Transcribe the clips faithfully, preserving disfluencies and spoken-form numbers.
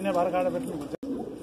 महीने बाहर काटे बैठे।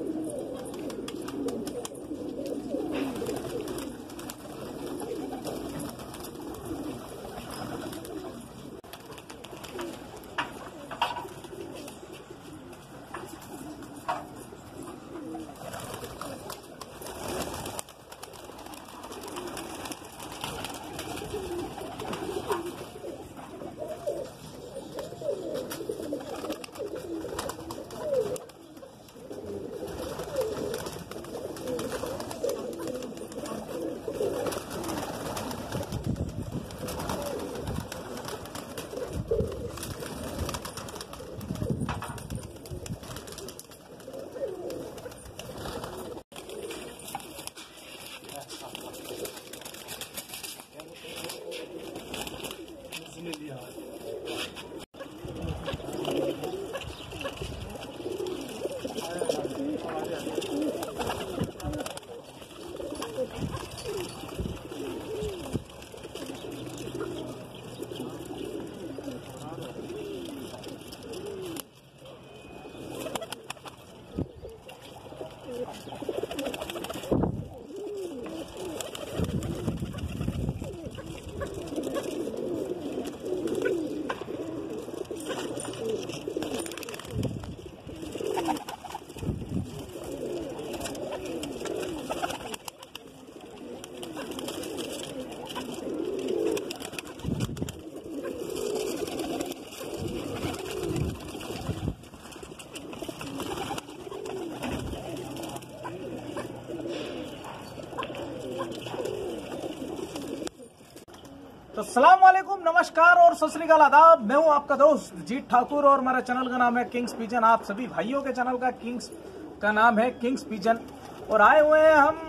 तो अस्सलाम वालेकुम, नमस्कार और सत श्री अकाल, आदाब। मैं हूं आपका दोस्त जीत ठाकुर और हमारा चैनल का नाम है किंग्स पिजन। आप सभी भाइयों के चैनल का किंग्स का नाम है किंग्स पिजन। और आए हुए हैं हम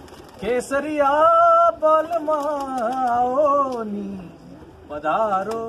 केसरिया बलमाओनी पधारो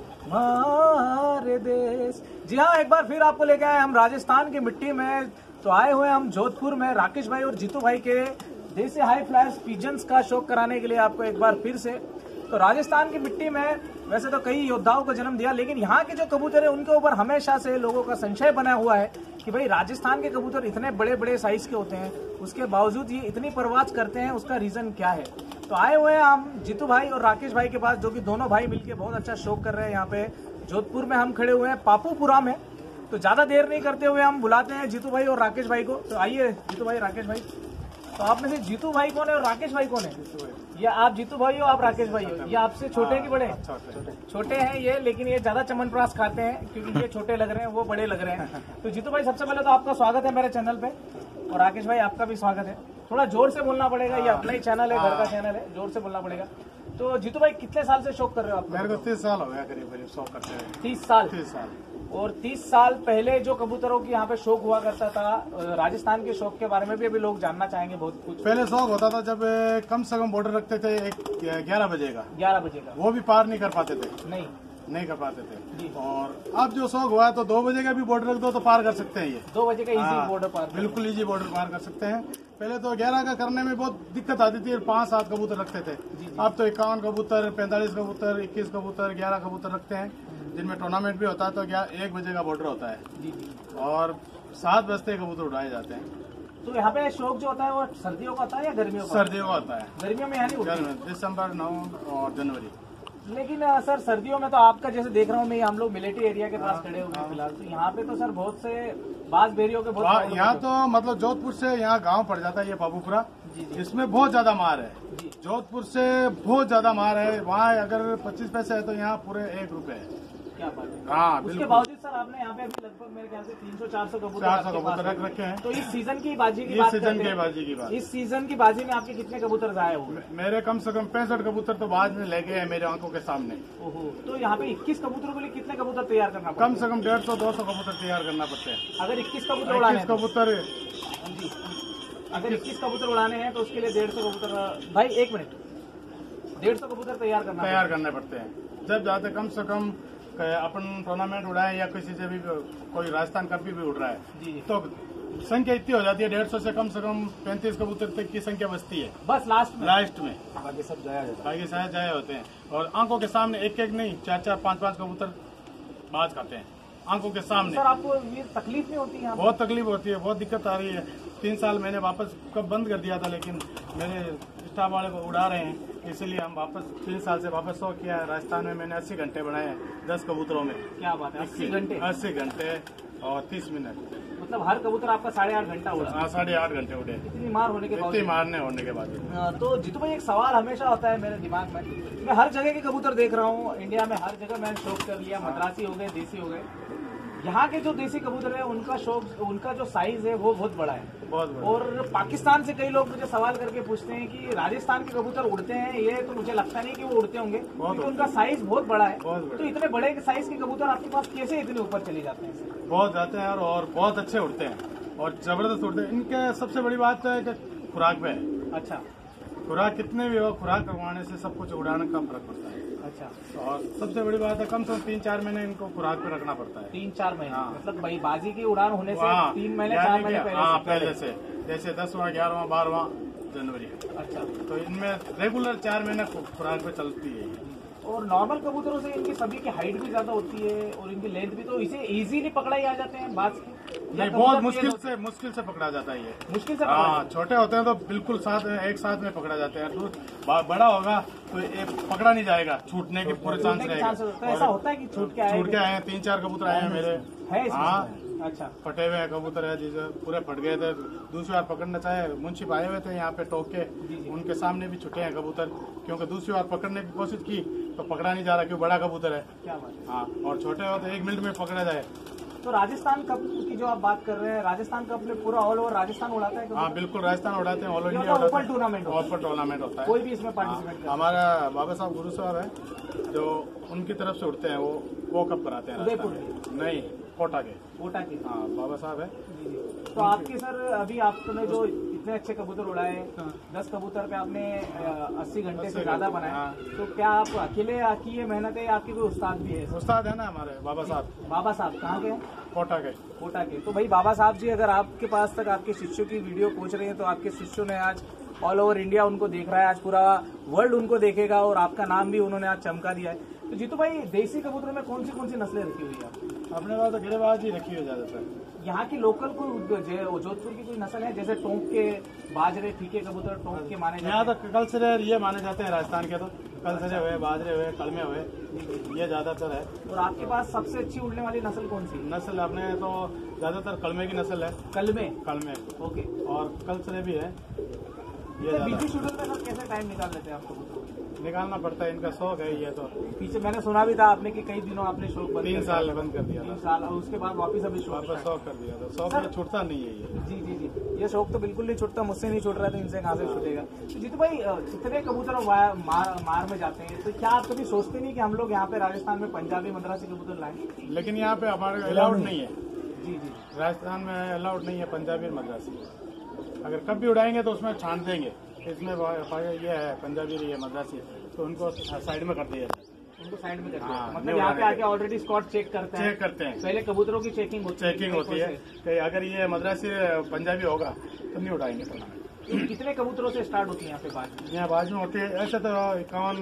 मारे देश। जी हाँ, एक बार फिर आपको लेके आए हम राजस्थान की मिट्टी में। तो आए हुए हैं हम जोधपुर में राकेश भाई और जीतू भाई के देसी हाई फ्लायर्स पिजन्स का शौक कराने के लिए आपको एक बार फिर से। तो राजस्थान की मिट्टी में वैसे तो कई योद्धाओं को जन्म दिया, लेकिन यहाँ के जो कबूतर है उनके ऊपर हमेशा से लोगों का संशय बना हुआ है कि भाई राजस्थान के कबूतर इतने बड़े बड़े साइज के होते हैं, उसके बावजूद ये इतनी परवाज करते हैं, उसका रीजन क्या है। तो आए हुए हैं हम जीतू भाई और राकेश भाई के पास, जो कि दोनों भाई मिलकर बहुत अच्छा शौक कर रहे हैं। यहाँ पे जोधपुर में हम खड़े हुए हैं पापूपुरा में। तो ज्यादा देर नहीं करते हुए हम बुलाते हैं जीतू भाई और राकेश भाई को। तो आइए जीतू भाई, राकेश भाई। तो आप में से जीतू भाई कौन है और राकेश भाई कौन है? या आप जीतू भाई हो, आप राकेश भाई हो? ये आपसे छोटे हैं कि बड़े? छोटे हैं ये, लेकिन ये ज्यादा चमनप्राश खाते हैं क्योंकि ये छोटे लग रहे हैं, वो बड़े लग रहे हैं। तो जीतू भाई, सबसे पहले तो आपका स्वागत है मेरे चैनल पे, और राकेश भाई आपका भी स्वागत है। थोड़ा जोर से बोलना पड़ेगा, ये अपना ही चैनल है, घर का चैनल है, जोर से बोलना पड़ेगा। तो जीतू भाई, कितने साल से शौक कर रहे हो आप? मेरे को तीस साल हो गया करीब करीब शौक करते हैं। तीस साल? तीस साल। और तीस साल पहले जो कबूतरों की यहाँ पे शौक हुआ करता था, राजस्थान के शौक के बारे में भी अभी लोग जानना चाहेंगे बहुत कुछ। पहले शौक होता था जब कम से कम बॉर्डर रखते थे एक ग्यारह बजे का ग्यारह बजे का वो भी पार नहीं कर पाते थे। नहीं नहीं कर पाते थे। और अब जो शौक हुआ है तो दो बजे का भी बॉर्डर रख दो तो पार कर सकते हैं। ये दो बजे का इजी बॉर्डर पार, बिल्कुल इजी बॉर्डर पार कर सकते हैं। पहले तो ग्यारह का करने में बहुत दिक्कत आती थी, पाँच सात कबूतर रखते थे। अब तो इक्यावन कबूतर, पैंतालीस कबूतर, इक्कीस कबूतर, ग्यारह कबूतर रखते हैं, जिनमें टूर्नामेंट भी होता है। तो एक बजे का बॉर्डर होता है और सात बजते कबूतर उड़ाए जाते हैं। तो यहाँ पे शौक जो होता है वो सर्दियों का होता है या गर्मियों का? सर्दियों का होता है। गर्मियों में यानी दिसंबर, नवंबर और जनवरी। लेकिन सर सर्दियों में तो आपका जैसे देख रहा हूँ मैं, हम लोग मिलिट्री एरिया के पास खड़े हुए हैं फिलहाल। तो यहाँ पे तो सर बहुत से बाज बेरियों के बहुत, यहाँ तो मतलब जोधपुर से यहाँ गांव पड़ जाता है ये पापूपुरा, इसमें बहुत ज्यादा मार है। जोधपुर से बहुत ज्यादा मार है। वहाँ अगर पच्चीस पैसे है तो यहाँ पूरे एक रुपए है। क्या बात है। हाँ, उसके बावजूद सर आपने यहाँ पे अभी लगभग मेरे ख्याल से तीन सौ चार सौ कबूतर चार सौ कबूतर रख रखे हैं। तो इस सीजन की बाजी की इस बात सीजन की बाजी की बात इस सीजन की बाजी में आपके कितने कबूतर जाए हुए? मेरे कम से कम पैंसठ कबूतर तो बाद में ले गए हैं मेरे आंखों के सामने। ओहो। तो यहाँ पे इक्कीस कबूतरों के लिए कितने कबूतर तैयार करना पड़ता है? कम से कम डेढ़ सौ दो सौ कबूतर तैयार करना पड़ते हैं। अगर इक्कीस कबूतर उड़ाने कबूतर जी अगर इक्कीस कबूतर उड़ाने हैं तो उसके लिए डेढ़ सौ कबूतर, भाई एक मिनट, डेढ़ सौ कबूतर तैयार करना तैयार करने पड़ते हैं। जब जाते कम से कम अपन टूर्नामेंट उड़ाए या किसी से भी कोई राजस्थान कप भी उड़ रहा है जी जी। तो संख्या इतनी हो जाती है, डेढ़ सौ से कम से कम पैंतीस कबूतर तक की संख्या बचती है बस लास्ट में। लास्ट में बाकी सब जाया जाता है, बाकी शायद जाया होते हैं। और आंखों के सामने एक एक नहीं, चार चार पांच पांच कबूतर बाज खाते हैं। आंखों के सामने। सर आपको ये तकलीफ नहीं होती है? बहुत तकलीफ होती है, बहुत दिक्कत आ रही है। तीन साल मैंने वापस कब बंद कर दिया था, लेकिन मेरे स्टाफ वाले को उड़ा रहे हैं, इसलिए हम वापस तीन साल से वापस शो किया है। राजस्थान में मैंने अस्सी घंटे बनाए हैं दस कबूतरों में। क्या बात है, अस्सी घंटे? अस्सी घंटे और तीस मिनट, मतलब हर कबूतर आपका साढ़े आठ घंटा उड़ा? हाँ, साढ़े आठ घंटे उड़े। इतनी मार होने के बाद? इतनी मारने होने के बाद। तो जीतू भाई एक सवाल हमेशा होता है मेरे दिमाग में, मैं हर जगह के कबूतर देख रहा हूँ इंडिया में, हर जगह मैंने शौक कर लिया, मद्रासी हो गए, देसी हो गए। यहाँ के जो देसी कबूतर है उनका शौक, उनका जो साइज है वो बहुत बड़ा है, बहुत बड़ा। और पाकिस्तान से कई लोग मुझे सवाल करके पूछते हैं कि राजस्थान के कबूतर उड़ते हैं, ये तो मुझे लगता नहीं कि वो उड़ते होंगे क्योंकि उनका साइज बहुत बड़ा है। तो इतने बड़े साइज के कबूतर आपके पास कैसे इतने ऊपर चले जाते हैं? बहुत जाते हैं और बहुत अच्छे उड़ते हैं और जबरदस्त उड़ते हैं। इनके सबसे बड़ी बात तो है कि खुराक पे है। अच्छा, खुराक कितने भी हो, खुराक करवाने से सब कुछ उड़ाने का फर्क पड़ता है। अच्छा, और सबसे बड़ी बात है कम से कम तीन चार महीने इनको खुराक पे रखना पड़ता है। तीन चार महीने? हाँ। मतलब भाई बाजी की उड़ान होने से हाँ, तीन महीने चार महीने पहले? हाँ, पहले से, जैसे दसवां ग्यारहवां बारहवां जनवरी। अच्छा, तो इनमें रेगुलर चार महीने खुराक पे चलती है। और नॉर्मल कबूतरों से इनकी सभी की हाइट भी ज्यादा होती है और इनकी लेंथ भी, तो इसे इजीली पकड़ा ही आ जाते हैं बाज की? नहीं, बहुत मुश्किल से मुश्किल से पकड़ा जाता है ये। मुश्किल से? हाँ, छोटे होते हैं तो बिल्कुल साथ में एक साथ में पकड़ा जाते हैं। तो बड़ा होगा तो ये पकड़ा नहीं जाएगा, छूटने के पूरे चांस रहेगा। तो ऐसा होता है कि छूट के आए? छूट के आए हैं, तीन चार कबूतर आए हैं मेरे। है? हाँ, अच्छा, फटे हुए कबूतर है जिसे पूरे फट गए थे, दूसरी बार पकड़ना चाहे, मुंशिफ आए हुए थे यहाँ पे टोक के, उनके सामने भी छुटे हैं कबूतर, क्योंकि दूसरी बार पकड़ने की कोशिश की तो पकड़ा नहीं जा रहा क्योंकि बड़ा कबूतर है। क्या बात है। हाँ, और छोटे हो तो एक मिनट में पकड़ा जाए। तो राजस्थान कप की जो आप बात कर रहे हैं, राजस्थान कप में पूरा ऑल ओवर राजस्थान उड़ाता है? हाँ बिल्कुल, राजस्थान उड़ाते हैं, all India open tournament? Open tournament होता है, कोई भी इसमें पार्टिसिपेट? हमारा बाबा साहब गुरु साहब है जो उनकी तरफ से उड़ते हैं, वो वो कप कराते हैं। उदयपुर? नहीं, कोटा के। कोटा के? हाँ, बाबा साहब है। तो आपके सर अभी आपने जो इतने अच्छे कबूतर उड़ाए, दस कबूतर पे आपने अस्सी घंटे से ज्यादा बनाए, तो क्या आप अकेले की ये मेहनत है या आपके कोई उस्ताद भी है? उस्ताद है ना हमारे बाबा साहब। बाबा साहब कहाँ के? कोटा के। कोटा के। तो भाई बाबा साहब जी, अगर आपके पास तक आपके शिष्यों की वीडियो पहुंच रही है तो आपके शिष्यों ने आज ऑल ओवर इंडिया उनको देख रहा है, आज पूरा वर्ल्ड उनको देखेगा और आपका नाम भी उन्होंने आज चमका दिया है। तो जीतू भाई, देसी कबूतरों में कौन सी कौन सी नस्लें रखी हुई है? अपने पास तो गिरेबाज ही रखी हुई ज्यादातर। यहाँ की लोकल कोई जोधपुर की कोई नस्ल है, जैसे टोंक के बाजरे फीके कबूतर टोंक के माने जाते हैं? यहाँ तो कलसरे ये माने जाते हैं राजस्थान के, तो कलसरे हुए, बाजरे हुए, कलमे हुए, ये ज्यादातर है। और आपके पास सबसे अच्छी उड़ने वाली नस्ल कौन सी? नस्ल अपने तो ज्यादातर कलमे की नस्ल है। कलमे? कलमे, ओके। और कलसरे भी है। ये बिजी शेड्यूल में सर कैसे टाइम निकाल लेते हैं आपको? निकालना पड़ता है, इनका शौक है ये। तो पीछे मैंने सुना भी था आपने कि कई दिनों आपने शौक बंद तीन साल बंद कर दिया था। तीन साल और उसके बाद वापस अभी शौक वापस शौक कर दिया था। शौक ये छूटता नहीं है ये। जी जी जी, ये शौक तो बिल्कुल नहीं छूटता, मुझसे नहीं छूट रहा है तो इनसे कहाँ से छूटेगा। तो जीतू भाई, कितने कबूतर मार मार में जाते हैं, तो क्या आप कभी सोचते नहीं कि हम लोग यहाँ पे राजस्थान में पंजाबी मद्रासी कबूतर लाएं? लेकिन यहाँ पे हमारे अलाउड नहीं है। जी जी, राजस्थान में अलाउड नहीं है पंजाबी और मद्रासी। अगर कब भी उड़ाएंगे तो उसमें छांट देंगे, इसमें ये है पंजाबी है मद्रासी, तो उनको साइड में कर दिया जाए। उनको साइड में करते हैं? हाँ, मतलब यहाँ पे आके ऑलरेडी स्कॉट चेक करते हैं? चेक करते हैं, पहले कबूतरों की चेकिंग होती है? चेकिंग होती है कि अगर ये मद्रासी पंजाबी होगा तो नहीं उड़ाएंगे। तो कितने कबूतरों से स्टार्ट होती है यहाँ पे बाज? यहाँ बाज में होती है ऐसे तो इक्यावन,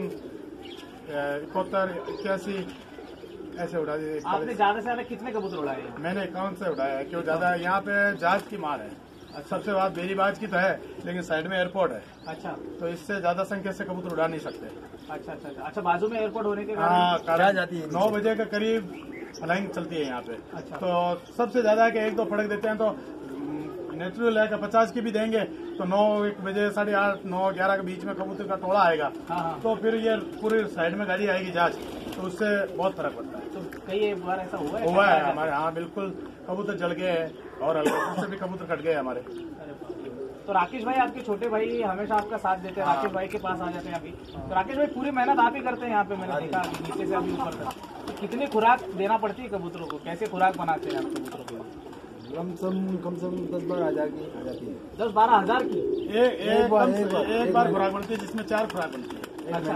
इकहत्तर, इक्यासी ऐसे उड़ा दिए। आपने ज्यादा से ज्यादा कितने कबूतर उड़ाए हैं? मैंने इक्यावन से उड़ाया है, क्यों ज्यादा यहाँ पे जहाज की मार है। सबसे बात मेरी बात की तो है, लेकिन साइड में एयरपोर्ट है। अच्छा, तो इससे ज्यादा संख्या से कबूतर उड़ा नहीं सकते। अच्छा अच्छा अच्छा, बाजू में एयरपोर्ट होने के हाँ, कारण जाती है। नौ बजे के करीब फ्लाइंग चलती है यहाँ पे। अच्छा, तो सबसे ज्यादा के एक दो फड़क देते हैं, तो नेचुरल है कि पचास की भी देंगे तो नौ एक बजे साढ़े आठ नौ ग्यारह के बीच में कबूतर का टोला आएगा। हाँ, तो फिर ये पूरी साइड में गाड़ी आएगी जहाज, तो उससे बहुत फर्क पड़ता है। तो कई बार ऐसा हुआ है? हुआ है हमारे। हाँ बिल्कुल, कबूतर जल गए हैं और हल्के से भी कबूतर कट गए हमारे। तो राकेश भाई, आपके छोटे भाई हमेशा आपका साथ देते हैं, राकेश भाई के पास आ जाते हैं अभी। तो राकेश भाई, पूरी मेहनत आप ही करते हैं यहाँ पे, मैंने देखा नीचे से अभी ऊपर तक। तो कितनी खुराक देना पड़ती है कबूतरों को, कैसे खुराक बनाते हैं आप कबूतरों को? कम से कम कम से कम दस बारह हजार की आ जाती है। दस बारह हजार की एक बार खुराक बनती है, जिसमें चार खुराक बनती है। अच्छा,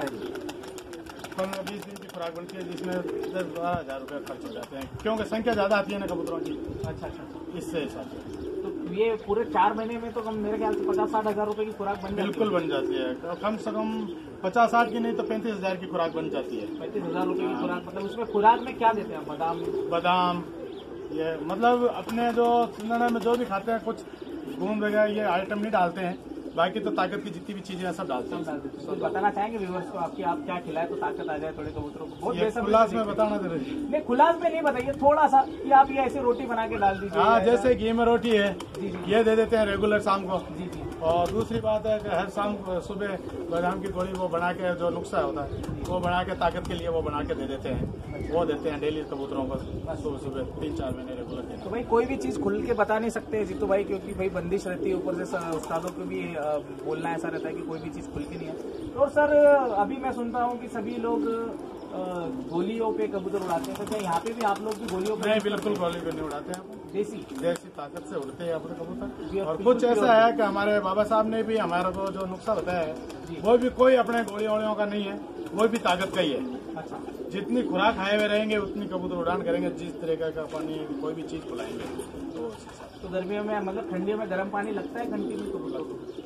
पंद्रह बीस दिन की खुराक बनती है, जिसमें दस बारह हजार रुपये खर्च हो जाते हैं, क्योंकि संख्या ज्यादा आती है ना कबूतरों की। अच्छा अच्छा, इससे हिसाब से तो ये पूरे चार महीने में तो कम मेरे ख्याल से पचास साठ हजार रुपए की खुराक बन बिल्कुल बन जाती है। तो कम से कम पचास साठ की नहीं तो पैंतीस हजार की खुराक बन जाती है। पैंतीस हजार रुपए की खुराक, मतलब उसमें खुराक में क्या देते हैं? बादाम? बादाम, ये मतलब अपने जो सिंधाना में जो भी खाते हैं कुछ घूम वगैरह ये आइटम नहीं डालते हैं, बाकी तो ताकत की जितनी भी चीजें हैं सब डालते हैं। तो बताना चाहेंगे व्यूअर्स को आपकी आप क्या खिलाए तो ताकत आ जाए थोड़े कबूतरों को? बहुत ये बेसब्री खुलास से में देखते बताना दे रही हैं। नहीं खुलास में नहीं बताइए, थोड़ा सा कि आप ये ऐसी रोटी बना के डाल दीजिए। हाँ, जैसे घी में रोटी है जी, जी। ये दे देते हैं रेगुलर शाम को। जी जी। और दूसरी बात है कि हर शाम को सुबह बादाम की गोली वो बना के जो नुस्खा होता है वो बना के ताकत के लिए वो बना के दे देते हैं, वो देते हैं डेली कबूतरों को सुबह सुबह तीन चार महीने रेगुलर देते हैं। तो भाई कोई भी चीज खुल के बता नहीं सकते जीतू भाई, क्योंकि भाई बंदिश रहती है, ऊपर से उस्तादों को भी अ, बोलना ऐसा रहता है कि कोई भी चीज खुल के नहीं है। और सर अभी मैं सुनता हूँ कि सभी लोग अ, गोलियों पे कबूतर उड़ाते हैं, तो क्या यहाँ पे भी आप लोग भी गोलियों पे? नहीं, बिल्कुल गोली पे नहीं उड़ाते हैं, देसी देसी ताकत से उड़ते हैं अपने कबूतर। और बिल्कुल कुछ ऐसा है कि हमारे बाबा साहब ने भी हमारा को जो नुस्खा बताया है वो भी कोई अपने गोली वोलियों का नहीं है, वो भी ताकत का ही है। अच्छा, जितनी खुराक खाए हुए रहेंगे उतनी कबूतर उड़ान करेंगे, जिस तरीके का पानी कोई भी चीज खिलाएंगे तो तो गर्मियों में मतलब ठंडियों में गर्म पानी लगता है कंटिन्यू कबूतरों को?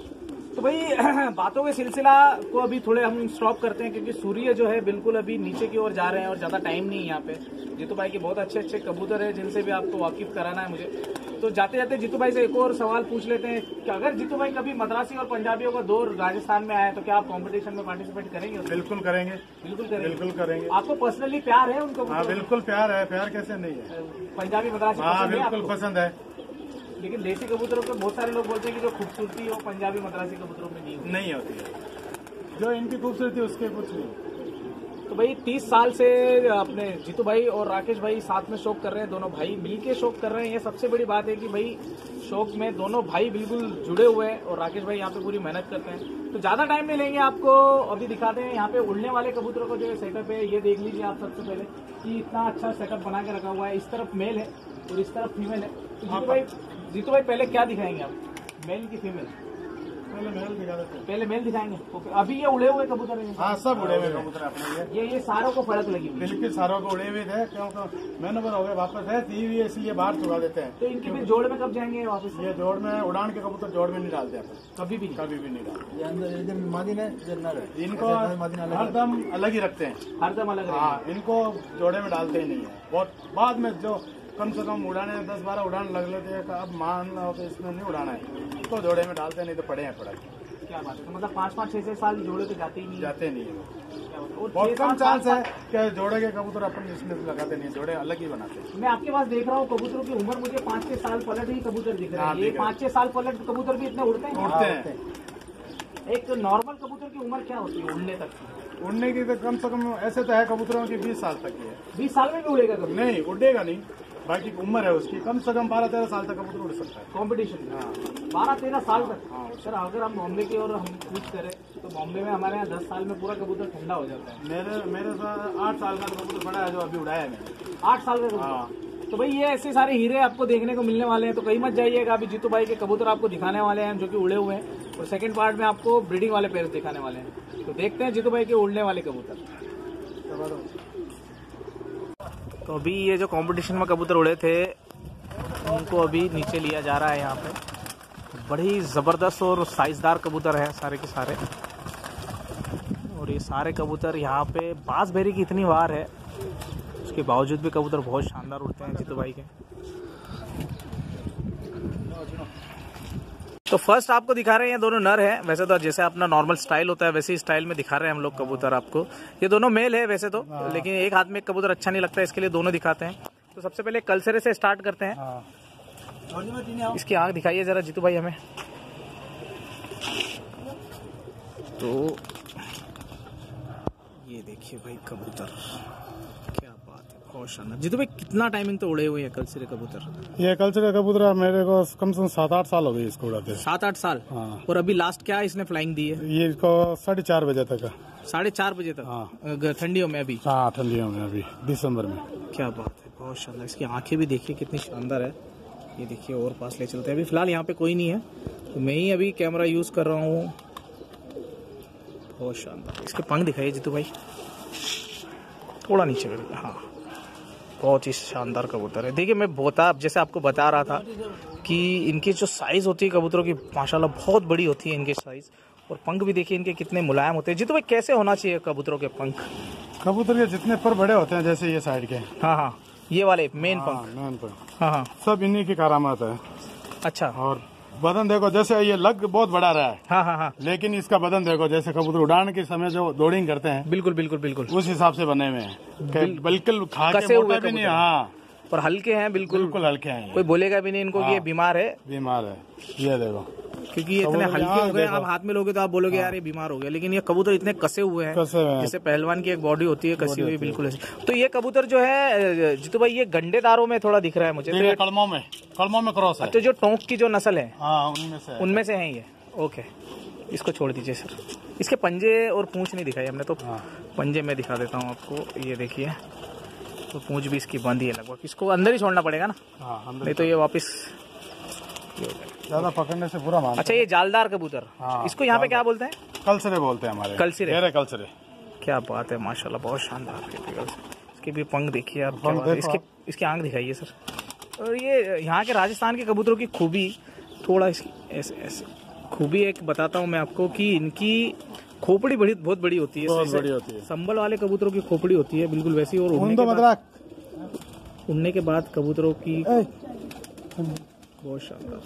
तो भाई बातों के सिलसिला को अभी थोड़े हम स्टॉप करते हैं, क्योंकि सूर्य जो है बिल्कुल अभी नीचे की ओर जा रहे हैं और ज्यादा टाइम नहीं है यहाँ पे। जीतू भाई के बहुत अच्छे अच्छे कबूतर है जिनसे भी आपको वाकिफ कराना है मुझे। तो जाते जाते जीतू भाई से एक और सवाल पूछ लेते हैं कि अगर जीतू भाई कभी मद्रासी और पंजाबियों का दौर राजस्थान में आए तो क्या आप कंपटीशन में पार्टिसिपेट करेंगे? बिल्कुल करेंगे, बिल्कुल करेंगे। बिल्कुल करेंगे। आपको पर्सनली प्यार है उनको? हाँ, बिल्कुल प्यार है, प्यार कैसे नहीं है। पंजाबी मद्रासी हाँ, पसंद है बिल्कुल आपको? पसंद है। लेकिन देसी कबूतरों को बहुत सारे लोग बोलते हैं कि जो खूबसूरती वो पंजाबी मद्रासी कबूतरों में नहीं होती। नहीं होती है, जो इनकी खूबसूरती उसके कुछ नहीं। तो भाई तीस साल से अपने जीतू भाई और राकेश भाई साथ में शौक कर रहे हैं, दोनों भाई मिलके शौक कर रहे हैं। ये सबसे बड़ी बात है कि भाई शौक में दोनों भाई बिल्कुल जुड़े हुए हैं और राकेश भाई यहाँ पे पूरी मेहनत करते हैं। तो ज्यादा टाइम नहीं लेंगे, आपको अभी दिखाते हैं यहाँ पे उड़ने वाले कबूतरों का जो सेटअप है। ये देख लीजिए आप सबसे पहले कि इतना अच्छा सेटअप बना के रखा हुआ है। इस तरफ मेल है और इस तरफ फीमेल है। तो जीतू भाई जीतू भाई पहले क्या दिखाएंगे आप, मेल की फीमेल? पहले मेल दिखा देते हैं। पहले मेल दिखाएंगे। ओके, अभी ये उड़े हुए कबूतर हैं? हाँ, सब उड़े हुए कबूतर अपने ये ये ये सारों को फड़क लगी हुई है। बिल्कुल सारों को उड़े हुए थे, क्योंकि मैंने हो गए वापस है थी हुई, इसलिए बाहर चुका देते हैं। तो इनकी फिर जोड़ में कब जाएंगे वापस? ये जोड़ में उड़ान के कबूतर जोड़ में नहीं डालते हैं, कभी भी कभी भी नहीं डालते। ये अंदर इधर मादिन है, इधर नर है। इनको हरदम अलग ही रखते हैं। हरदम अलग रहेंगे। हाँ, इनको जोड़े में डालते ही नहीं है। बहुत बाद में जो कम से कम उड़ाने दस बारह उड़ान लग लेते हैं, अब मान लो तो इसमें नहीं उड़ाना है तो जोड़े में डालते नहीं तो पड़े हैं पड़ा। क्या बात है, तो मतलब पाँच पाँच छह छह साल जोड़े तो जाते ही नहीं? जाते नहीं है, क्या बात है। और बहुत छह कम सात चांस साल- है कि जोड़े के कबूतर अपन इसमें लगाते नहीं, जोड़े अलग ही बनाते हैं। मैं आपके पास देख रहा हूँ कबूतरों की उम्र मुझे पाँच छह साल पलट ही कबूतर दिख रहे हैं। हाँ, ये दिख रहे हैं। पाँच छह साल पलट कबूतर भी इतने उड़ते हैं? उड़ते हैं। एक नॉर्मल कबूतर की उम्र क्या होती है उड़ने तक की? उड़ने की तो कम से कम ऐसे तो है कबूतरों की बीस साल तक की है। बीस साल में भी उड़ेगा कभी? नहीं, उड़ेगा नहीं, बाकी की उम्र है उसकी कम से कम बारह तेरह साल तक कबूतर उड़ सकता है। कॉम्पिटिशन? हाँ, बारह तेरह साल तक। सर अगर हम बॉम्बे की और हम पूछ करें तो बॉम्बे में हमारे यहाँ दस साल में पूरा कबूतर ठंडा हो जाता है। मेरे मेरे साथ आठ साल का कबूतर पड़ा है जो अभी उड़ाया है मैंने। आठ साल का कबूतर? हाँ। तो भाई ये ऐसे सारे हीरे आपको देखने को मिलने वाले हैं, तो कहीं मत जाइएगा। अभी जीतू भाई के कबूतर आपको दिखाने वाले हैं जो कि उड़े हुए हैं, और सेकंड पार्ट में आपको ब्रीडिंग वाले पेयर्स दिखाने वाले हैं। तो देखते हैं जीतू भाई के उड़ने वाले कबूतर। तो अभी ये जो कंपटीशन में कबूतर उड़े थे उनको अभी नीचे लिया जा रहा है। यहाँ पे बड़ी ज़बरदस्त और साइजदार कबूतर है सारे के सारे, और ये सारे कबूतर यहाँ पे बांसबेरी की इतनी वार है, उसके बावजूद भी कबूतर बहुत शानदार उड़ते हैं जीतू भाई के। तो फर्स्ट आपको दिखा रहे हैं, ये दोनों नर हैं। वैसे तो जैसे अपना नॉर्मल स्टाइल होता है वैसे ही स्टाइल में दिखा रहे हैं हम लोग कबूतर आपको। ये दोनों मेल है वैसे तो, लेकिन एक हाथ में एक कबूतर अच्छा नहीं लगता, इसके लिए दोनों दिखाते हैं। तो सबसे पहले कलसरे से स्टार्ट करते हैं। इसकी आंख दिखाइए जरा जीतू भाई हमें। तो ये देखिए भाई कबूतर, क्या बात है, बहुत शानदार। जीतू भाई कितना टाइमिंग तो उड़े हुए हैं कलसरे कबूतर? ये कल्चर का कबूतर मेरे को कम से कम सात आठ साल हो गए इसको उड़ाते। सात आठ साल? हाँ। और अभी लास्ट क्या इसने फ्लाइंग दी है? ये इसको साढ़े चार बजे तक। साढ़े चार बजे तक? हाँ। ठंडियों में अभी? हाँ, ठंडियों में अभी दिसंबर में। क्या बात है, बहुत शानदार। इसकी आंखें भी देखिए कितनी शानदार है। ये देखिए और पास ले चलते हैं। अभी फिलहाल यहाँ पे कोई नहीं है तो मैं ही अभी कैमरा यूज कर रहा हूँ। बहुत शानदार। इसके पंख दिखाइए जीतू भाई, थोड़ा नीचे कर। हाँ, बहुत ही शानदार कबूतर है। देखिए मैं बता जैसे आपको बता रहा था कि इनकी जो साइज होती है कबूतरों की माशाल्लाह बहुत बड़ी होती है इनकी साइज, और पंख भी देखिए इनके कितने मुलायम होते हैं। जीतू भाई कैसे होना चाहिए कबूतरों के पंख? कबूतर के जितने पर बड़े होते हैं जैसे ये साइड के, हाँ हाँ, ये वाले मेन पंख? मेन पंख। हाँ हाँ, सब इन्हीं की करामात है। अच्छा। और बदन देखो, जैसे ये लग बहुत बड़ा रहा है। हाँ हाँ हाँ, लेकिन इसका बदन देखो, जैसे कबूतर उड़ान के समय जो लोडिंग करते हैं, बिल्कुल बिल्कुल बिल्कुल उस हिसाब से बने हुए हैं। बिल्कुल खा कसे के हुए मोटा भी नहीं। कबूतर। हाँ, और हल्के हैं बिल्कुल, बिल्कुल हल्के हैं। कोई बोलेगा भी नहीं इनको कि ये बीमार है, बीमार है। ये देखो, क्योंकि ये इतने हल्के हो गए, आप हाथ में लोगे तो आप बोलोगे यार ये बीमार हो गया, लेकिन ये कबूतर इतने कसे हुए हैं, कसे हुए हैं। जैसे पहलवान की एक बॉडी होती है कसी हुई, बिल्कुल ऐसी। तो ये कबूतर जो है जीतू भाई, ये गंडेदारों में थोड़ा दिख रहा है मुझे, तो ये कलमों में कलमों में क्रॉस है। तो जो टोंक की जो नस्ल है, हाँ, उनमें से उनमें से है ये। ओके, इसको छोड़ दीजिए सर। इसके पंजे और पूंछ नहीं दिखाई हमने, तो पंजे में दिखा देता हूँ आपको। ये देखिए, तो पूंछ भी इसकी बंद ही है लगभग, इसको अंदर ही छोड़ना पड़ेगा ना, नहीं तो ये वापस ज्यादा पकड़ने से बुरा मान। अच्छा, ये जालदार कबूतर, हाँ, इसको यहाँ पे क्या बोलते हैं? कलसरे बोलते हैं हमारे। कलसरे, कलसरे। क्या बात है, माशाल्लाह, बहुत शानदार। इसके भी पंख देखिए आप, क्या बात है। इसकी इसकी आंख दिखाइए सर। और ये यहाँ के राजस्थान के कबूतरों की खूबी, थोड़ा इसकी ऐसे ऐसे खूबी एक बताता हूँ मैं आपको, कि इनकी खोपड़ी बड़ी बहुत बड़ी होती है, बहुत बड़ी होती है। संबल वाले कबूतरों की खोपड़ी होती है बिल्कुल वैसी, और उड़ने के बाद उड़ने के बाद कबूतरों की बहुत शानदार।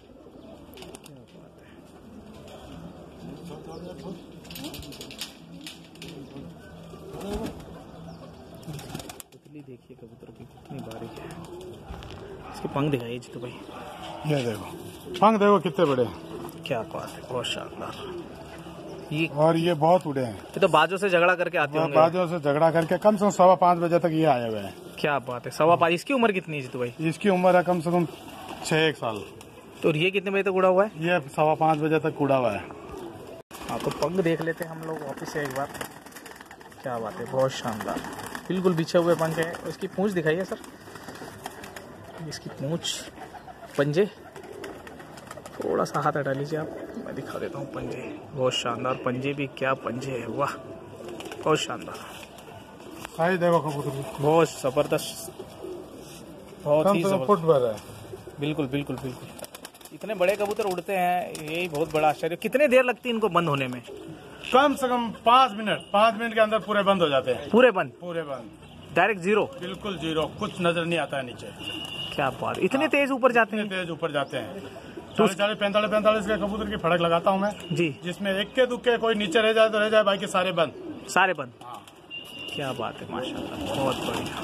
देखिए कबूतर की कितनी बारीक है। इसके पंख दिखाइए जीतू भाई। ये देखो, पंख देखो कितने बड़े हैं। क्या बात है, बहुत शानदार। ये और ये बहुत उड़े हैं। ये तो बाजों से झगड़ा करके आते होंगे। बाजों से झगड़ा करके कम से कम सवा पाँच बजे तक ये आए हुए हैं। क्या बात है, सवा पाँच। इसकी उम्र कितनी है जीतू भाई? इसकी उम्र है कम से कम छह एक साल। तो ये कितने बजे तक उड़ा हुआ है? ये सवा पाँच बजे तक उड़ा हुआ है। हाँ, तो पंख देख लेते हैं हम लोग वापिस से एक बार। क्या बात है, बहुत शानदार, बिल्कुल बिछे हुए पंख है। इसकी पूंछ दिखाइए सर। इसकी पूंछ, पंजे, थोड़ा सा हाथ हटा लीजिए आप, मैं दिखा देता हूँ पंजे। बहुत शानदार पंजे भी, क्या पंजे है, वाह, बहुत शानदार। साइज देखो कबूतर, बहुत जबरदस्त, बहुत ही फुट भर है। बिल्कुल बिल्कुल बिल्कुल। इतने बड़े कबूतर उड़ते हैं, यही बहुत बड़ा आश्चर्य। कितने देर लगती है इनको बंद होने में? कम से कम पाँच मिनट पाँच मिनट के अंदर पूरे बंद हो जाते हैं। पूरे बंद? पूरे बंद, डायरेक्ट जीरो? बिल्कुल जीरो, कुछ नजर नहीं आता है नीचे। क्या बात, इतने तेज ऊपर जाते हैं? तेज ऊपर जाते हैं। चालीस चालीस पैंतालीस पैंतालीस के कबूतर की फड़क लगाता हूँ मैं जी, जिसमें एक के दुक्के कोई नीचे रह जाए तो रह जाए, बाकी सारे बंद। सारे बंद? हाँ। क्या बात है, माशाल्लाह, बहुत बढ़िया।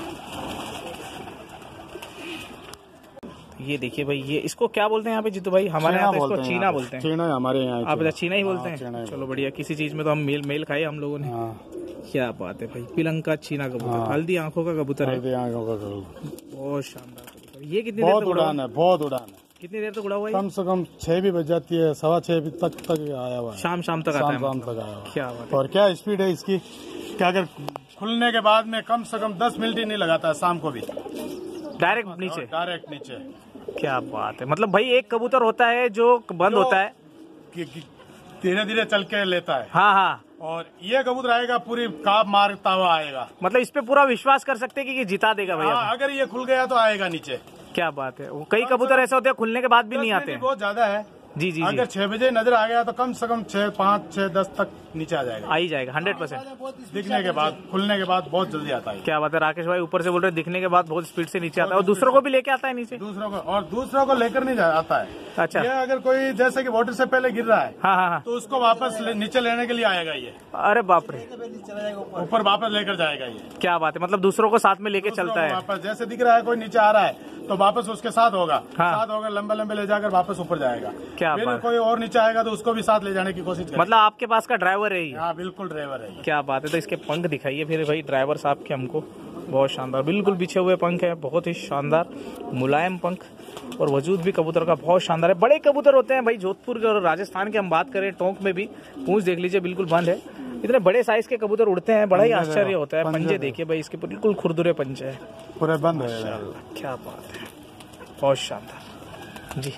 ये देखिए भाई, ये इसको क्या बोलते हैं यहाँ पे जीतू भाई? हमारे यहाँ तो इसको चीना बोलते हैं। चीना हमारे यहाँ, आप चीना ही बोलते हैं? चलो बढ़िया, किसी चीज में तो हम मेल मेल खाए हम लोगों ने। क्या बात है भाई, पिलंका चीना कबूतर, हल्दी आंखों का कबूतर है, बहुत शानदार कबूतर। ये कितनी देर तक उड़ान है? बहुत उड़ान है। कितनी देर तक उड़ा हुआ है? कम से कम छह भी बज जाती है, सवा छह तक तक आया हुआ है। शाम शाम तक आता है? शाम तक आया हुआ। क्या बात है। और क्या स्पीड है इसकी, क्या अगर खुलने के बाद में कम से कम दस मिनट ही नहीं लगाता है शाम को भी, डायरेक्ट नीचे? डायरेक्ट नीचे। क्या बात है, मतलब भाई एक कबूतर होता है जो बंद होता है, धीरे धीरे चल के लेता है। हाँ हाँ। और ये कबूतर आएगा पूरी काप मारता हुआ आएगा, मतलब इस पे पूरा विश्वास कर सकते हैं कि ये जिता देगा भैया। हाँ, अगर ये खुल गया तो आएगा नीचे। क्या बात है, वो कई कबूतर ऐसे होते हैं खुलने के बाद भी नहीं आते हैं। बहुत ज्यादा है जी जी। अगर छह बजे नजर आ गया तो कम से कम छह पाँच छह दस तक नीचे आ जाएगा। आ ही जाएगा हंड्रेड परसेंट। दिखने के बाद, खुलने के बाद बहुत जल्दी आता है। क्या बात है, राकेश भाई ऊपर से बोल रहे दिखने के बाद बहुत स्पीड से नीचे आता है, और दूसरों को भी लेके आता है नीचे? दूसरों को, और दूसरों को लेकर नहीं आता है। अच्छा। ये अगर कोई जैसे कि वाटर से पहले गिर रहा है, हाँ हाँ हाँ, तो उसको वापस ले, नीचे लेने के लिए आएगा ये। अरे बाप रे, ऊपर वापस लेकर जाएगा ये। क्या बात है, मतलब दूसरों को साथ में लेके चलता है? वापस जैसे दिख रहा है कोई नीचे आ रहा है तो वापस उसके साथ होगा। हाँ। साथ होगा, लंबे लंबे ले जाकर वापस ऊपर जाएगा। क्या फिर बात, कोई और नीचे आएगा तो उसको भी साथ ले जाने की कोशिश करेगा। मतलब आपके पास का ड्राइवर है ये? हाँ बिल्कुल ड्राइवर है। क्या बात है, तो इसके पंख दिखाइए फिर भाई ड्राइवर साहब के हमको। बहुत शानदार, बिल्कुल बिछे हुए पंख है, बहुत ही शानदार मुलायम पंख, और वजूद भी कबूतर का बहुत शानदार है। बड़े कबूतर होते हैं भाई, जोधपुर और राजस्थान के हम बात करें, टोंक में भी पूंछ देख लीजिए बिल्कुल बंद है। इतने बड़े साइज के कबूतर उड़ते हैं, बड़ा ही आश्चर्य होता है। पंजे देखिए भाई इसके, बिल्कुल खुरदुरे पंजे है, पूरे बंद है। क्या बात है, बहुत शानदार जी।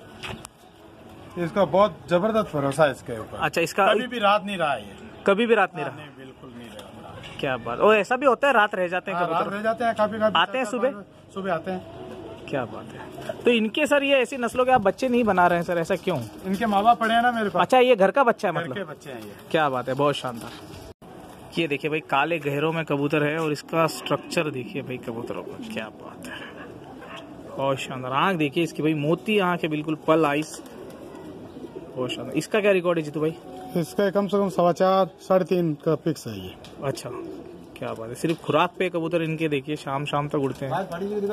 इसका बहुत जबरदस्त भरोसा है इसके ऊपर। अच्छा, इसका कभी भी रात नहीं रहा है? कभी भी रात नहीं रहा? नहीं, बिल्कुल नहीं रहा। क्या बात, और ऐसा भी होता है रात रह जाते हैं कबूतर? रात रह जाते हैं, काफी काफी आते हैं सुबह? सुबह आते हैं। क्या बात है, तो इनके सर ये ऐसी नस्लों के आप बच्चे नहीं बना रहे हैं सर, ऐसा क्यों? इनके माँ बाप पड़े हैं ना मेरे पास। अच्छा, ये घर का बच्चा है मतलब? घर के बच्चे हैं ये। क्या बात है, बहुत शानदार। ये देखिए भाई काले गहरों में कबूतर है और इसका स्ट्रक्चर देखिए भाई कबूतरों का, क्या बात है, बहुत शानदार। आँख देखिए इसकी भाई, मोती आँख है बिल्कुल, पल आइस, बहुत शानदार। इसका क्या रिकॉर्ड है जीतू भाई? इसका कम से कम सवा चार साढ़े तीन का फिक्स है ये। अच्छा, क्या बात है। सिर्फ खुराक पे कबूतर इनके देखिए शाम शाम तक उड़ते हैं।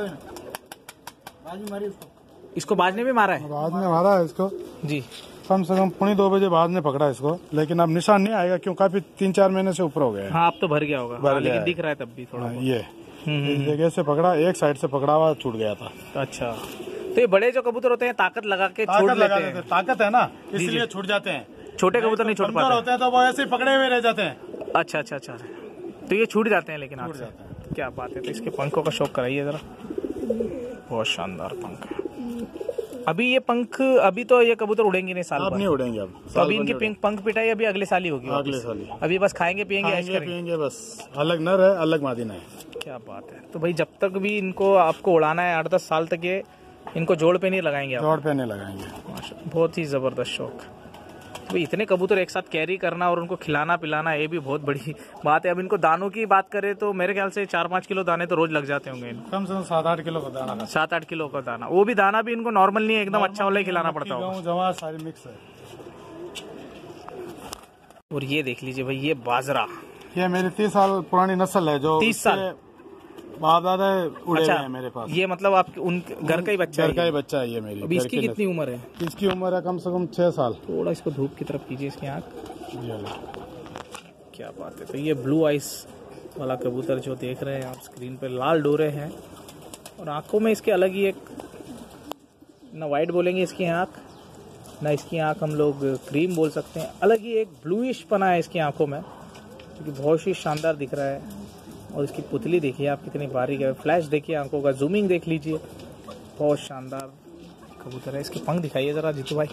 इसको बाज ने भी मारा है? बाद में मारा है इसको जी, कम से कम पौने दो बजे बाद में पकड़ा इसको, लेकिन अब निशान नहीं आएगा क्यों, काफी तीन चार महीने से ऊपर हो गया है। हाँ अब तो भर गया होगा। भर हाँ, गया लेकिन है। दिख रहा है तब भी थोड़ा। हाँ, ये हम्म, इस जगह से पकड़ा, एक साइड से पकड़ा हुआ छूट गया था। अच्छा, तो ये बड़े जो कबूतर होते हैं ताकत लगा के छोड़ ताकत लेते लगा हैं। देते हैं, ताकत है ना, इसलिए छूट जाते हैं। छोटे कबूतर नहीं छोड़ कमजोर पाते। होते हैं तो वो ऐसे ही पकड़े हुए रह जाते हैं। अच्छा अच्छा अच्छा, तो ये छूट जाते हैं लेकिन हाथ से। क्या बात है। तो इसके पंखों का शौक कराइए जरा, बहुत शानदार पंख है। अभी ये पंख, अभी तो ये कबूतर उड़ेंगे नहीं साल अब भर। नहीं उड़ेंगे अब, तो अभी इनकी पिंक पंख पिटाई अभी अगले साल ही होगी। अगले साल ही। अभी बस खाएंगे पियेंगे ऐश खाएंगे करेंगे। पियेंगे बस, अलग नर है अलग मादी है। क्या बात है। तो भाई जब तक भी इनको आपको उड़ाना है आठ दस साल तक, ये इनको जोड़ पे नहीं लगाएंगे आप? जोड़ पे नहीं लगाएंगे। माशाल्लाह, बहुत ही जबरदस्त शौक। तो भाई इतने कबूतर एक साथ कैरी करना और उनको खिलाना पिलाना, ये भी बहुत बड़ी बात है। अब इनको दानों की बात करें तो मेरे ख्याल से चार पाँच किलो दाने तो रोज लग जाते होंगे इनको। कम से कम सात आठ किलो का दाना। सात आठ किलो का दाना, वो भी दाना भी इनको नॉर्मल नहीं है, एकदम अच्छा वाला ही खिलाना पड़ता होगा। गेहूं जवार सारी मिक्स है। और ये देख लीजिए भाई, ये बाजरा, ये मेरी तीस साल पुरानी नस्ल है जो तीस साल बाप दादा उड़े अच्छा हुए हैं मेरे पास। ये मतलब आपके उन घर का ही बच्चा घर का है ही ये? बच्चा है ये मेरी। अभी घर इसकी की कितनी उम्र है? नस्ल। इसकी उम्र है कम से कम छह साल। थोड़ा इसको धूप की तरफ कीजिए, इसकी आँख, ये लो। क्या बात है। तो ये ब्लू आइस वाला कबूतर जो देख रहे हैं आप स्क्रीन पे, लाल डोरे हैं और आंखों में इसके अलग ही एक, ना वाइट बोलेंगे इसकी आंख, ना इसकी आंख हम लोग क्रीम बोल सकते हैं, अलग ही एक ब्लूइश पना है इसकी आंखों में, क्योंकि बहुत ही शानदार दिख रहा है। और इसकी पुतली देखिए आप कितनी बारीक है, फ्लैश देखिए आंखों का, जूमिंग देख लीजिए, बहुत शानदार कबूतर है। इसके पंख दिखाइए जरा जीतू भाई,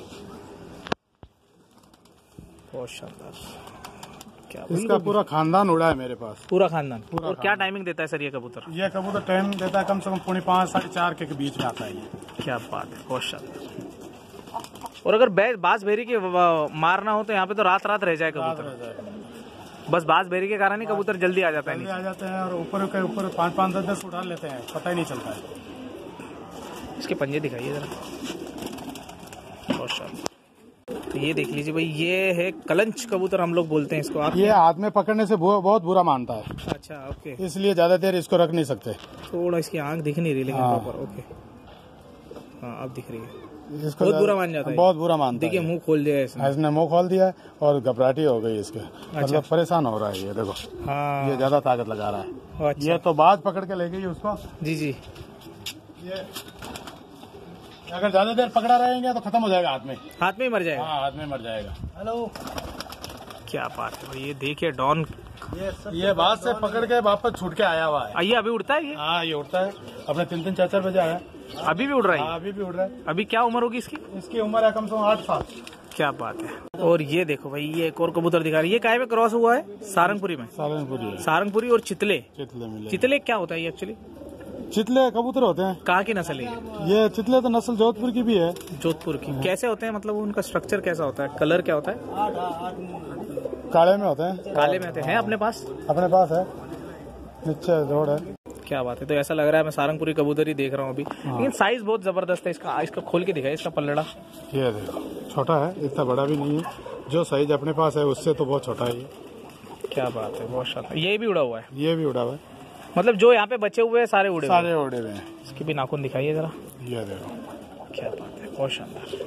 बहुत शानदार। क्या इसका पूरा खानदान उड़ा है मेरे पास, पूरा खानदान। पूरा और क्या टाइमिंग देता है सर ये कबूतर? ये कबूतर टाइम देता है कम से कम पौने पाँच साढ़े चार के बीच में आता है ये। क्या बात है, बहुत शानदार। और अगर बै- बाज भेरी की व- मारना हो तो यहाँ पे तो रात रात रह जाए कबूतर, बस बाज भेरी के कारण ही कबूतर जल्दी आ जाता है जल्दी नीचे। आ जाते हैं और ऊपर के ऊपर पाँच पाँच दस दस उठा लेते हैं, पता ही नहीं चलता है। इसके पंजे दिखाइए जरा, बहुत शानदार। तो ये देख लीजिए भाई, ये है कलंच कबूतर हम लोग बोलते हैं इसको। आप ये हाथ में पकड़ने से बहु- बहुत बुरा मानता है, अच्छा ओके, इसलिए ज्यादा देर इसको रख नहीं सकते। थोड़ा इसकी आंख दिख नहीं रही लेकिन हाँ। प्रॉपर, ओके हाँ अब दिख रही है। इसको बहुत ज्यादा- बुरा मान जाता है, बहुत बुरा मानता देखिए है। मुंह खोल दिया है इसने। इसने मुंह खोल दिया है और घबराहटी हो गई इसके, मतलब परेशान हो रहा है ये। देखो हाँ ये ज्यादा ताकत लगा रहा है। अच्छा, ये तो बाज पकड़ के ले गई उसको। जी जी, ये अगर ज्यादा देर पकड़ा रहेंगे तो खत्म हो जाएगा हाथ में। हाथ में ही मर जाएगा। हाँ हाथ में मर जाएगा। हेलो, क्या बात है भाई, ये देखिए डॉन, ये बाज से पकड़ के वापस छूट के आया हुआ है। आइए अभी उड़ता है ये, हाँ ये उड़ता है, अपने तीन तीन चार चार बजे आया। अभी भी उड़ रहा है। हाँ अभी भी उड़ रहा है। अभी क्या उम्र होगी इसकी? इसकी उम्र है कम से कम आठ साल। क्या बात है। और ये देखो भाई, ये एक और कबूतर दिखा रही है, ये काय में क्रॉस हुआ है? सारंगपुरी में। सारंगपुरी है। सारंगपुरी और चितले। चितले मिले। चितले क्या होता है ये एक्चुअली? चितले कबूतर होते हैं। कहाँ की नस्ल है ये? ये चितले तो नस्ल जोधपुर की भी है। जोधपुर की। कैसे होते हैं, मतलब उनका स्ट्रक्चर कैसा होता है, कलर क्या होता है? काले में होते हैं। काले में होते हैं अपने पास? अपने पास है, नीचे जोड़ है। क्या बात है। तो ऐसा लग रहा है मैं सारंगपुरी कबूतर ही देख रहा हूँ अभी, लेकिन साइज बहुत जबरदस्त है इसका। इसका खोल के दिखाई इसका पल्लड़ा। ये देखो छोटा है, इतना बड़ा भी नहीं है। जो साइज अपने पास है उससे तो बहुत छोटा है ये। क्या बात है, बहुत शानदार। ये भी उड़ा हुआ है? ये भी उड़ा हुआ है, मतलब जो यहाँ पे बचे हुए हैं सारे उड़े हुए हैं। सारे उड़े हुए हैं। इसके भी नाखून दिखाइए जरा, ये देखो क्या बात है, बहुत शानदार।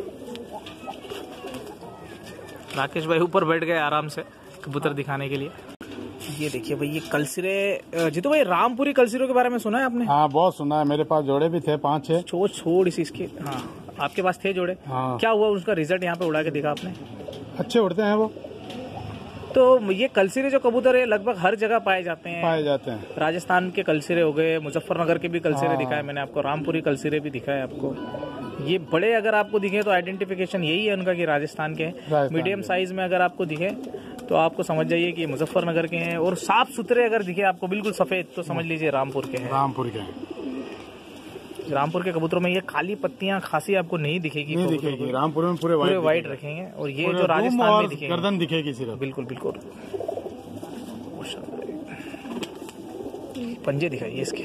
राकेश भाई ऊपर बैठ गए आराम से कबूतर दिखाने के लिए। ये देखिए भाई, ये कलसिरे, जीतू भाई रामपुरी कलसिरों के बारे में सुना है आपने? हाँ बहुत सुना है, मेरे पास जोड़े भी थे पाँच छह। छोड़ छोड़ इसी इसके, हाँ आपके पास थे जोड़े? हाँ। क्या हुआ उसका रिजल्ट यहाँ पे उड़ा के देखा आपने? अच्छे उड़ते हैं वो। तो ये कलसिरे जो कबूतर है लगभग हर जगह पाए जाते हैं। पाए जाते हैं। राजस्थान के कलसिरे हो गए, मुजफ्फरनगर के भी कलसिरे हाँ। दिखाए मैंने आपको, रामपुरी कलसिरे भी दिखाए आपको। ये बड़े अगर आपको दिखे तो आइडेंटिफिकेशन यही है उनका कि राजस्थान के हैं। राजस्थान मीडियम के। साइज में अगर आपको दिखे तो आपको समझ जाइए कि मुजफ्फरनगर के हैं। और साफ सुथरे अगर दिखे आपको बिल्कुल सफेद तो समझ लीजिए रामपुर के हैं। रामपुर के रामपुर के कबूतरों में ये काली पत्तियां खासी आपको नहीं दिखेगी, नहीं कबूतरों दिखेगी। को रामपुर में पूरे पूरे वाइट व्हाइट रखेंगे और ये पूरे जो दुम राजस्थान और में दिखेंगे गर्दन दिखेगी सिर्फ। बिल्कुल बिल्कुल। पंजे दिखाइए इसके।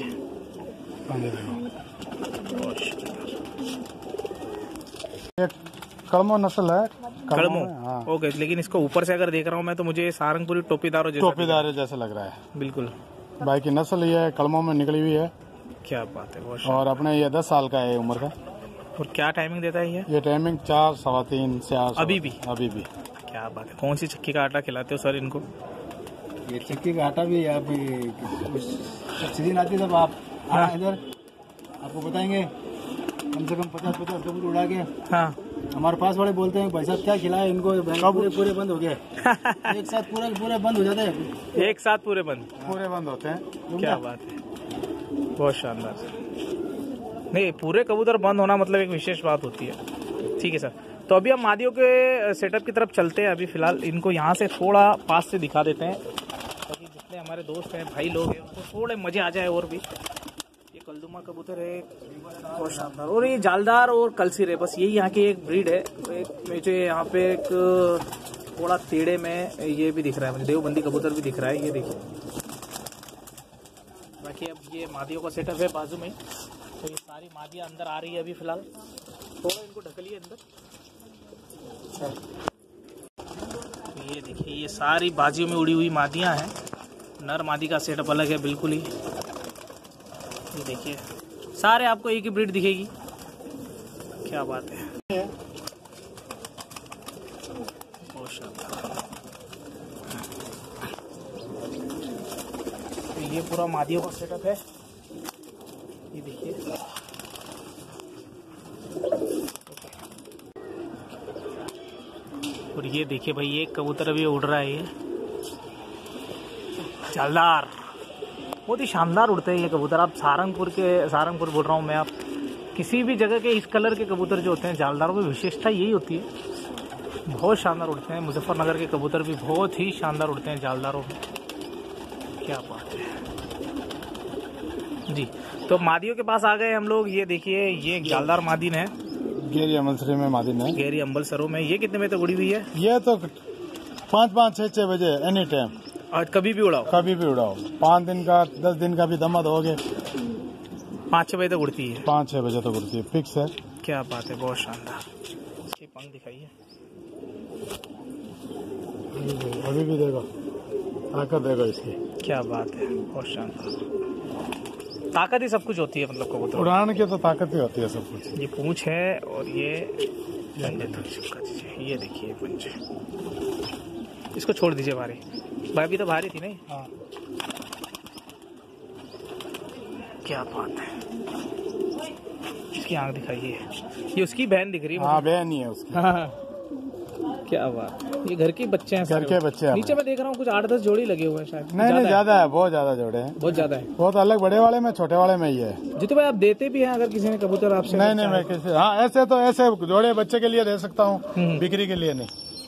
एक कड़मो नस्ल है। कड़मो, हाँ। ओके। लेकिन इसको ऊपर से अगर देख रहा हूँ मैं तो मुझे सारंगपुरी टोपीदार जैसा टोपीदार जैसा लग रहा है। बिल्कुल। भाई की नस्ल ये कड़मो में निकली हुई है। क्या बात है। बहुत और अपने ये दस साल का है उम्र का। और क्या टाइमिंग देता है ये? ये टाइमिंग चार सवा तीन चार अभी भी अभी भी। क्या बात है। कौन सी चक्की का आटा खिलाते हो सर इनको? ये चक्की का आटा भी आप सीजन आती है तब आप आना इधर, आपको बताएंगे। कम से कम पचास पचास कबूतर उड़ा के। हाँ। हमारे पास वाले बोलते हैं भाई साहब क्या खिलाए इनको, पूरे पूरे बंद हो गए। एक साथ पूरे पूरे बंद हो जाते हैं। एक साथ पूरे बंद पूरे बंद होते हैं। क्या बात है। बहुत शानदार। नहीं, पूरे कबूतर बंद होना मतलब एक विशेष बात होती है। ठीक है सर, तो अभी हम मादियों के सेटअप की तरफ चलते हैं। अभी फिलहाल इनको यहाँ से थोड़ा पास से दिखा देते हैं ताकि जितने हमारे दोस्त हैं, भाई लोग हैं, उनको थोड़े मजे आ जाए। और भी ये कलदुमा कबूतर है, बहुत शानदार। और ये जालदार और कलसिरे, बस यही यहाँ की एक ब्रीड है। एक मुझे यहाँ पे एक थोड़ा टेढ़े में ये भी दिख रहा है, मुझे देवबंदी कबूतर भी दिख रहा है। ये देखिए। बाकी अब ये मादियों का सेटअप है बाजू में, तो ये सारी मादियाँ अंदर आ रही है अभी फिलहाल। थोड़ा इनको ढकलिए अंदर। ये देखिए, ये सारी बाजियों में उड़ी हुई मादियाँ हैं। नर मादी का सेटअप अलग है बिल्कुल ही। ये देखिए, सारे आपको एक ही ब्रीड दिखेगी। क्या बात है। बहुत शानदार। तो ये पूरा मादियों का सेटअप है। ये देखिए, और ये देखिए भाई, एक कबूतर अभी उड़ रहा है। ये जालदार, बहुत ही शानदार उड़ते हैं ये कबूतर। आप सारंगपुर के, सारंगपुर बोल रहा हूँ मैं, आप किसी भी जगह के इस कलर के कबूतर जो होते हैं जालदारों में विशेषता यही होती है, बहुत शानदार उड़ते हैं। मुजफ्फरनगर के कबूतर भी बहुत ही शानदार उड़ते हैं जालदारों में। क्या बात है जी। तो मादियों के पास आ गए हम लोग। ये देखिए, ये जालदार मादिन है, गेरी अमलसरी में मादिन है। गेरी अम्बलसरों में। ये कितने बजे तक उड़ी हुई है? ये तो पाँच पाँच छः छः बजे एनी टाइम, आज कभी भी उड़ाओ। कभी भी उड़ाओ। पाँच दिन का दस दिन का भी दमद हो गए, पाँच छः बजे तक उड़ती है। पाँच छः बजे तक उड़ती है, फिक्स है। क्या बात है, बहुत शानदार। इसके पंख दिखाइए। अभी भी देगा, ताकत देगा इसकी। क्या बात है, बहुत शानदार। ताकत ही सब कुछ होती है मतलब कबूतर। उड़ान की तो ताकत ही होती है सब कुछ। ये पूंछ है और ये पंजे तक चिपका दीजिए। ये देखिए पंजे। इसको छोड़ दीजिए भारी। भाभी तो भारी थी नहीं। हाँ। क्या बात है। इसकी आंख दिखाइए। ये उसकी बहन दिख रही है। हाँ, बहन ही है उसकी। हाँ। क्या बात है। ये घर के बच्चे हैं, घर के बच्चे हैं। नीचे मैं देख रहा हूँ कुछ आठ दस जोड़ी लगे हुए हैं शायद। नहीं नहीं, ज्यादा है, बहुत ज्यादा जोड़े हैं। बहुत ज्यादा है। बहुत अलग, बड़े वाले में छोटे वाले में ही है। जितने भाई आप देते भी हैं अगर किसी ने कबूतर आपसे? नहीं नहीं, मैं किसी, हाँ ऐसे तो ऐसे जोड़े बच्चे के लिए दे सकता हूँ, बिक्री के लिए नहीं।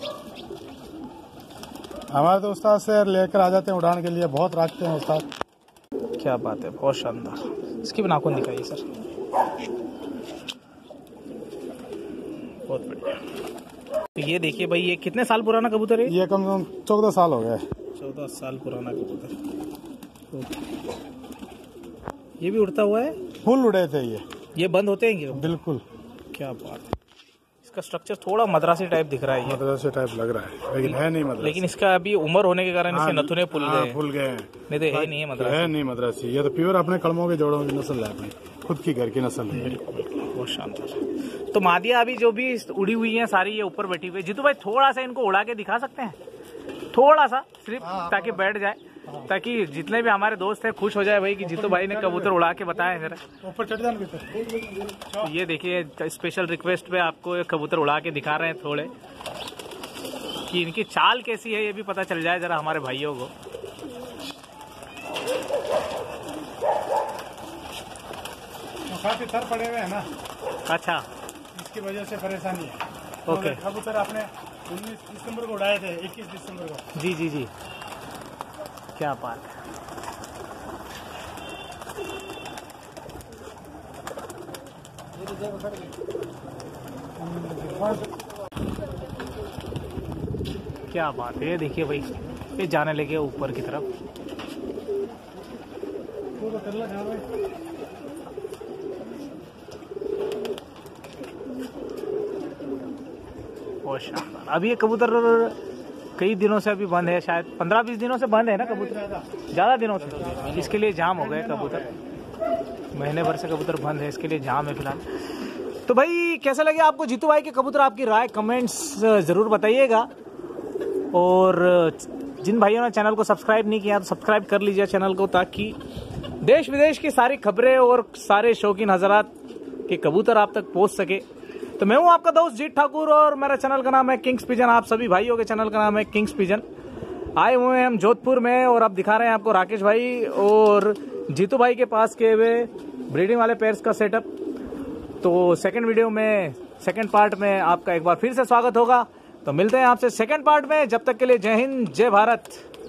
हमारे तो उस्ताद से लेकर आ जाते हैं उड़ान के लिए, बहुत रखते हैं उस्ताद। क्या बात है, बहुत शानदार। इसकी भी नाखून दिखाइए सर। बहुत बढ़िया। तो ये देखिए भाई, ये कितने साल पुराना कबूतर है? ये कम से कम चौदह साल हो गए। चौदह साल पुराना कबूतर। ये भी उड़ता हुआ है? फुल उड़े थे ये। ये बंद होते हैं क्या? बिल्कुल। क्या बात है। इसका स्ट्रक्चर थोड़ा मद्रासी टाइप दिख रहा है। ये मद्रासी टाइप लग रहा है, लेकिन है नहीं मद्रासी। लेकिन इसका अभी उम्र होने के कारण इसके नथुने फूल गए। फूल गए हैं, नहीं तो है नहीं है मद्रासी। है नहीं मद्रासी। ये तो प्योर अपने कलमों के जोड़ों की नस्ल है, अपनी खुद की घर की नस्ल है। बहुत शानदार। तो मादिया अभी जो भी उड़ी हुई हैं सारी, ये ऊपर बैठी हुई है। जीतू भाई थोड़ा सा इनको उड़ा के दिखा सकते हैं, थोड़ा सा सिर्फ, ताकि बैठ जाए, ताकि जितने भी हमारे दोस्त हैं खुश हो जाए भाई कि जीतू भाई ने कबूतर उड़ा के बताया जरा। ऊपर चढ़ जाना। तो ये देखिए, स्पेशल रिक्वेस्ट पे आपको एक कबूतर उड़ा के दिखा रहे हैं थोड़े, कि इनकी चाल कैसी है ये भी पता चल जाए जरा हमारे भाइयों को। काफी थर पड़े हुए हैं ना। अच्छा, इसकी वजह से परेशानी है। ओके। कबूतर आपने उन्नीस दिसंबर को उड़ाए थे, इक्कीस दिसंबर को। जी जी जी। क्या बात है। क्या बात है, देखिए भाई ये जाने लगे ऊपर की तरफ। बहुत शानदार। अभी ये कबूतर कई दिनों से अभी बंद है, शायद पंद्रह बीस दिनों से बंद है ना कबूतर, ज़्यादा दिनों से, इसके लिए जाम हो गए कबूतर, महीने भर से कबूतर बंद है, इसके लिए जाम है फिलहाल। तो भाई कैसा लगे आपको जीतू भाई के कबूतर, आपकी राय कमेंट्स ज़रूर बताइएगा। और जिन भाइयों ने चैनल को सब्सक्राइब नहीं किया तो सब्सक्राइब कर लीजिए चैनल को, ताकि देश विदेश की सारी खबरें और सारे शौकीन हजरात के कबूतर आप तक पहुंच सके। तो मैं हूं आपका दोस्त जीत ठाकुर और मेरा चैनल का नाम है किंग्स पिजन। आप सभी भाइयों के चैनल का नाम है किंग्स पिजन। आए हुए हैं हम जोधपुर में और अब दिखा रहे हैं आपको राकेश भाई और जीतू भाई के पास के हुए ब्रीडिंग वाले पेयर्स का सेटअप। तो सेकंड वीडियो में, सेकंड पार्ट में आपका एक बार फिर से स्वागत होगा। तो मिलते हैं आपसे सेकंड पार्ट में, जब तक के लिए जय हिंद, जय भारत।